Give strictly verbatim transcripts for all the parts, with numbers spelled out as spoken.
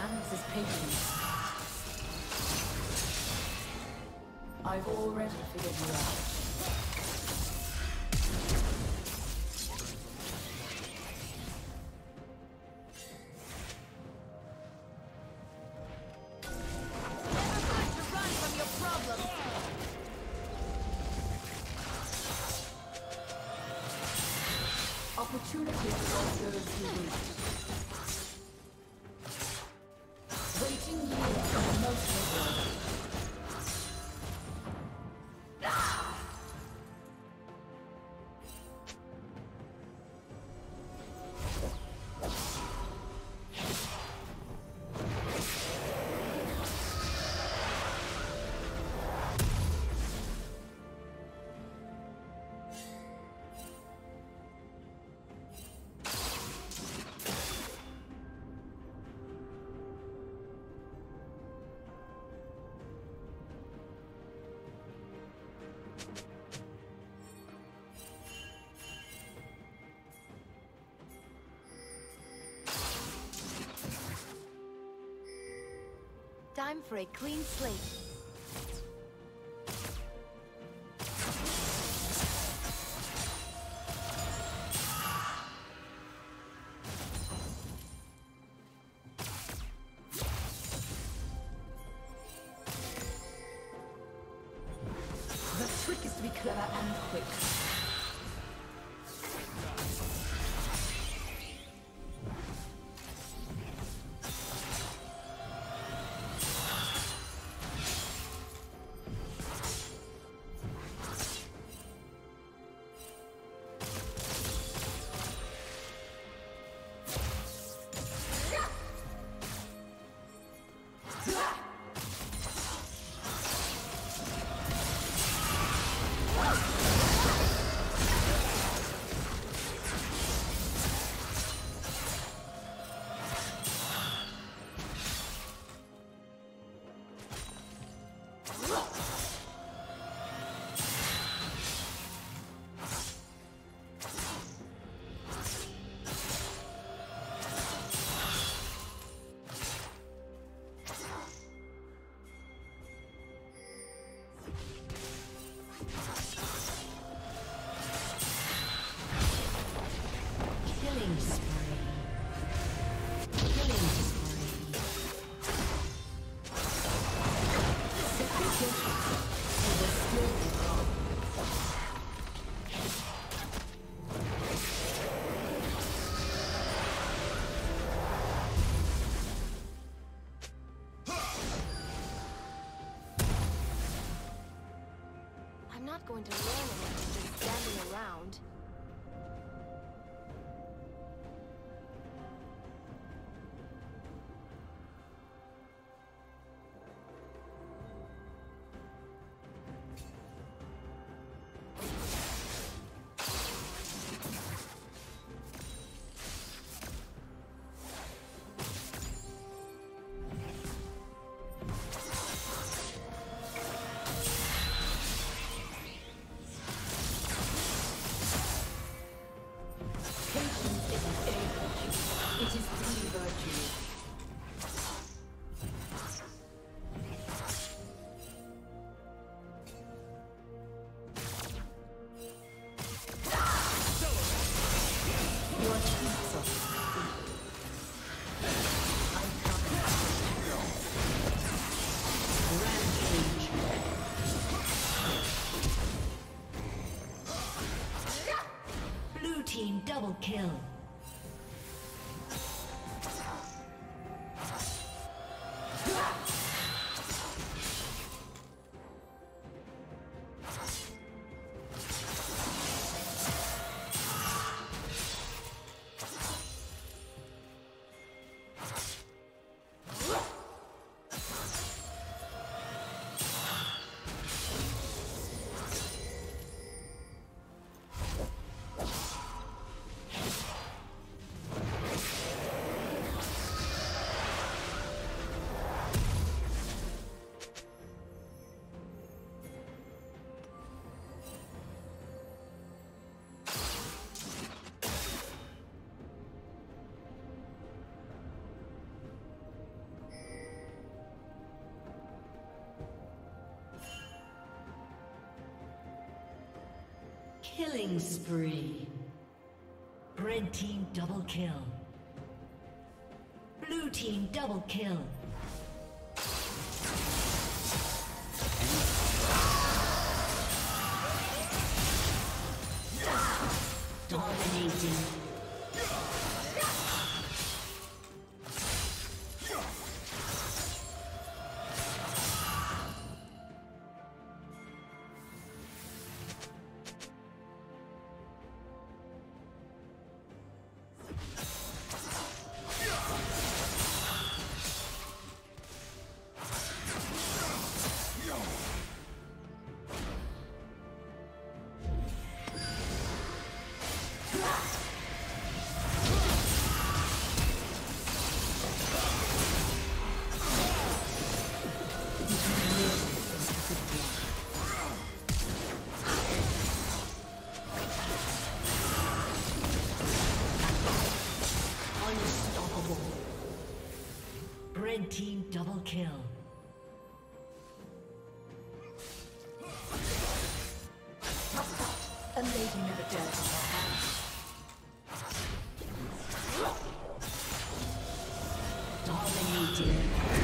Kansas patience. I've already figured you out. Opportunity for those who wait. Waiting years are most rewarding. Time for a clean slate. The trick is to be clever and quick. I'm not going to learn anything just standing around. Double kill. Killing spree. Red team double kill. Blue team double kill. Dominating. Red team double kill. A lady never dares on her hands. Dominating.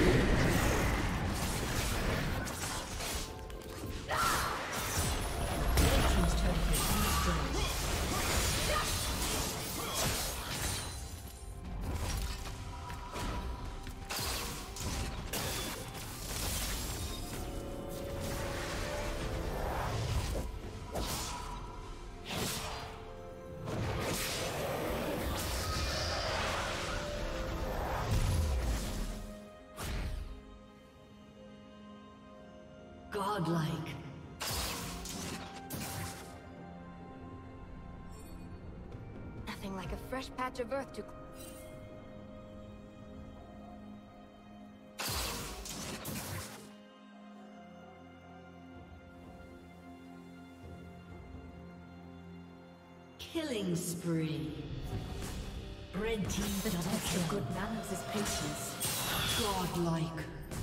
Red team's turret has been destroyed. Godlike. Nothing like a fresh patch of earth to... Killing spree. Red team The double test kill. of good manners is patience. Godlike.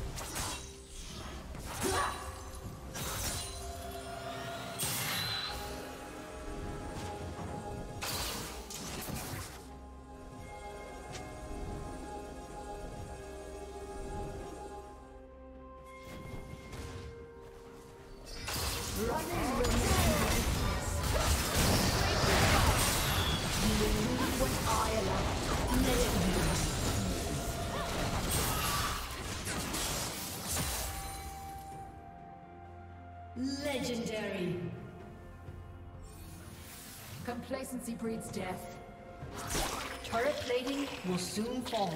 Legendary. Complacency breeds death. Turret plating will soon fall.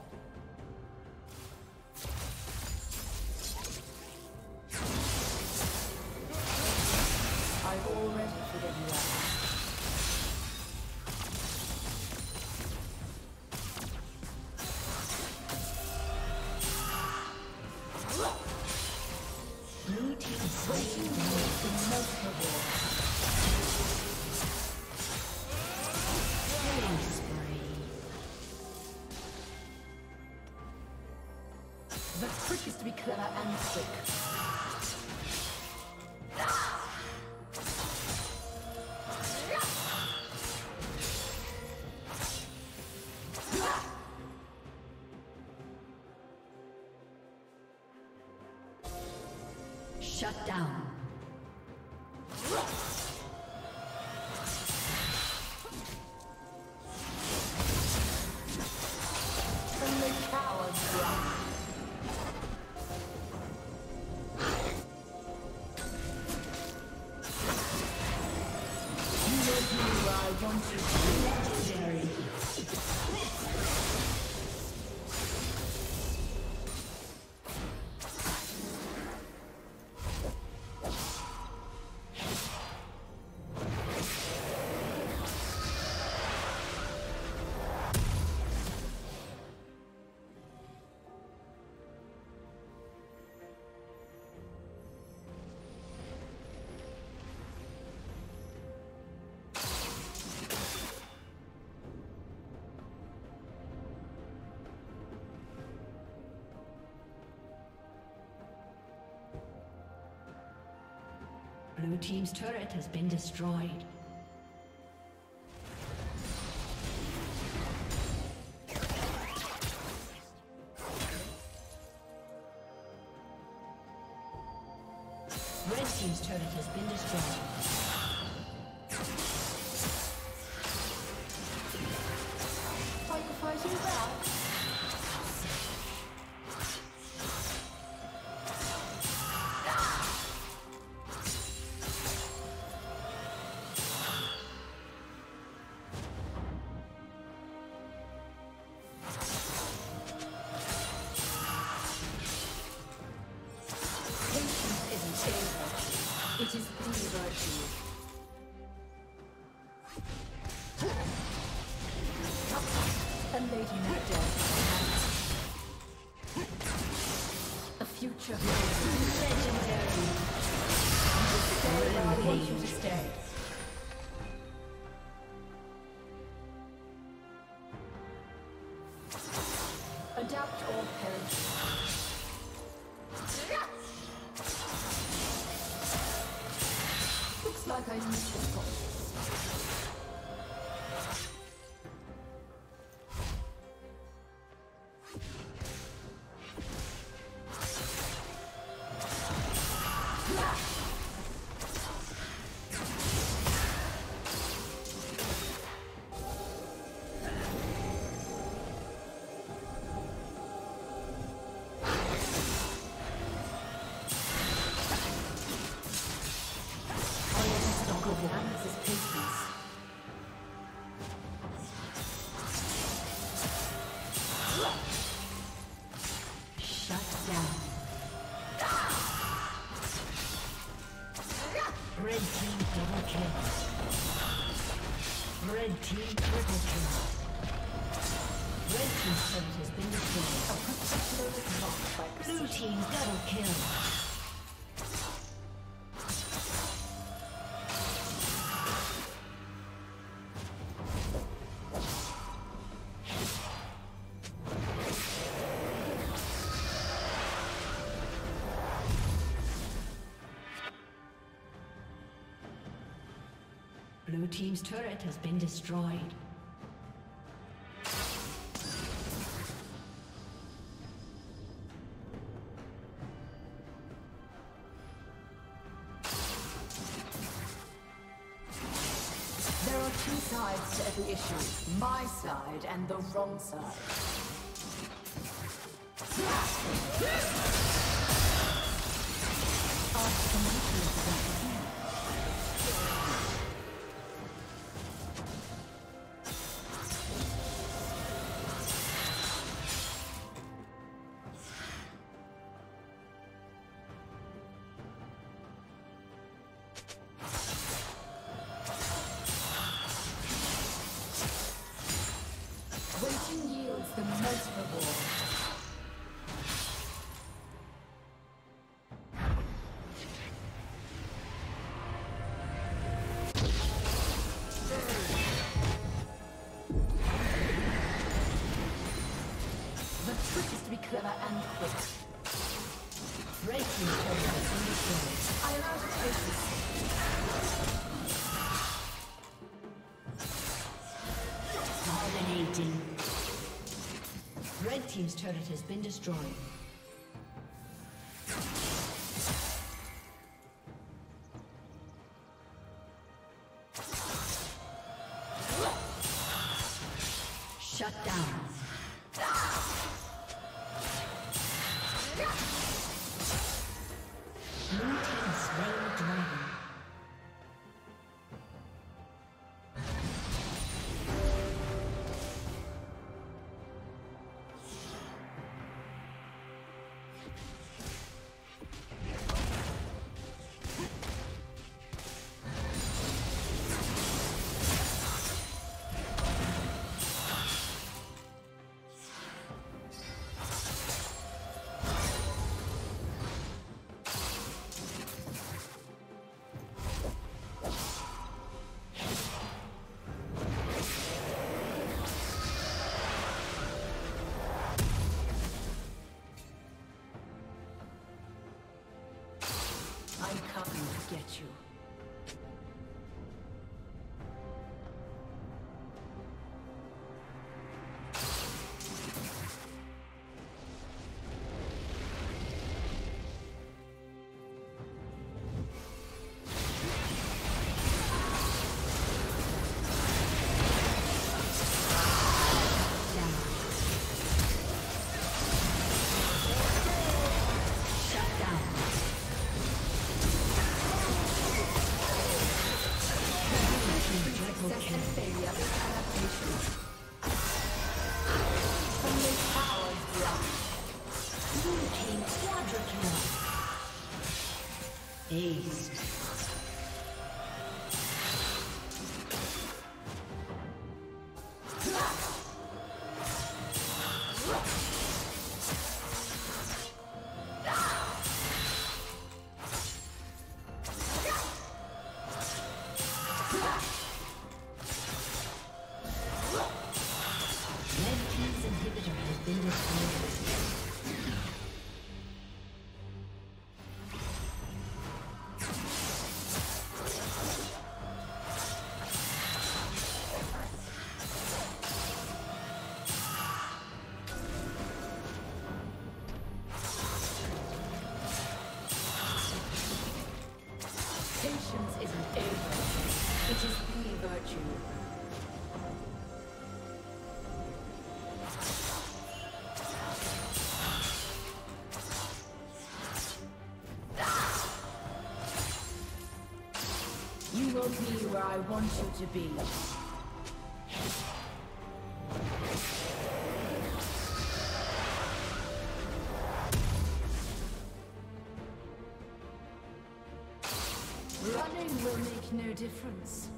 I've already figured you out. Blue team swinging down the multiple. Killing spree. The trick is to be clever and quick. Shut down. Only cowards run. You know who I want you to be. Legendary. Blue team's turret has been destroyed. destroyed. Are you fighting back? It is the virtue. A lady not dead. A future legendary. Stay where I want you to stay. Adapt or perish. Looks like I need to stop. Red team double kill. Red team triple kill. Red team's turret has been destroyed. Blue team double kill. Blue team's turret has been destroyed. There are two sides to every issue. My side and the wrong side. Ask the nature of that. Waiting yields the most reward. The trick is to be clever and quick. Racing turret has been destroyed. I am out of patience. Dominating. Red team's turret has been destroyed. Shut down. Blue team slain the dragon. Patience isn't a virtue, it is the virtue. You will be where I want you to be. Running will make no difference.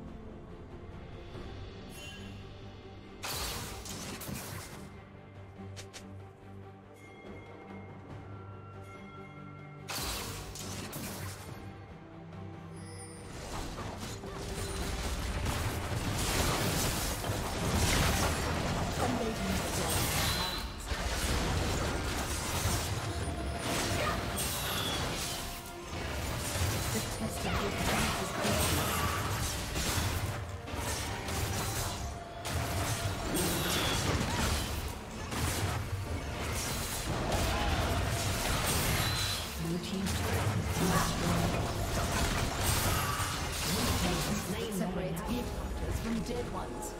Separates gift hunters from dead ones.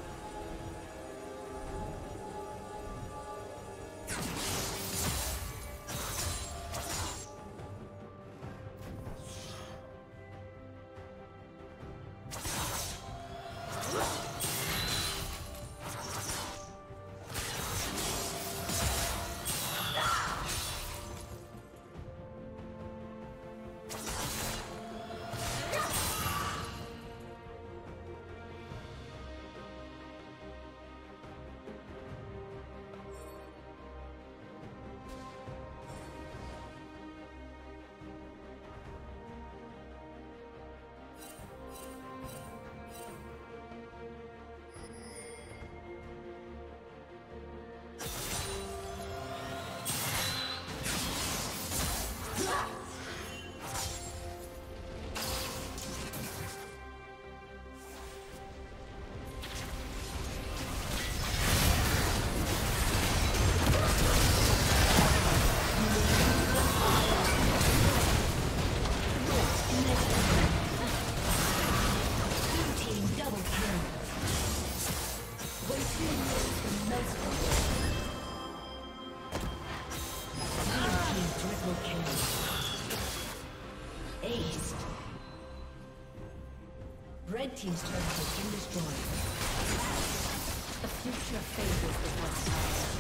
Red team's turret has been destroyed. The future favors the one side.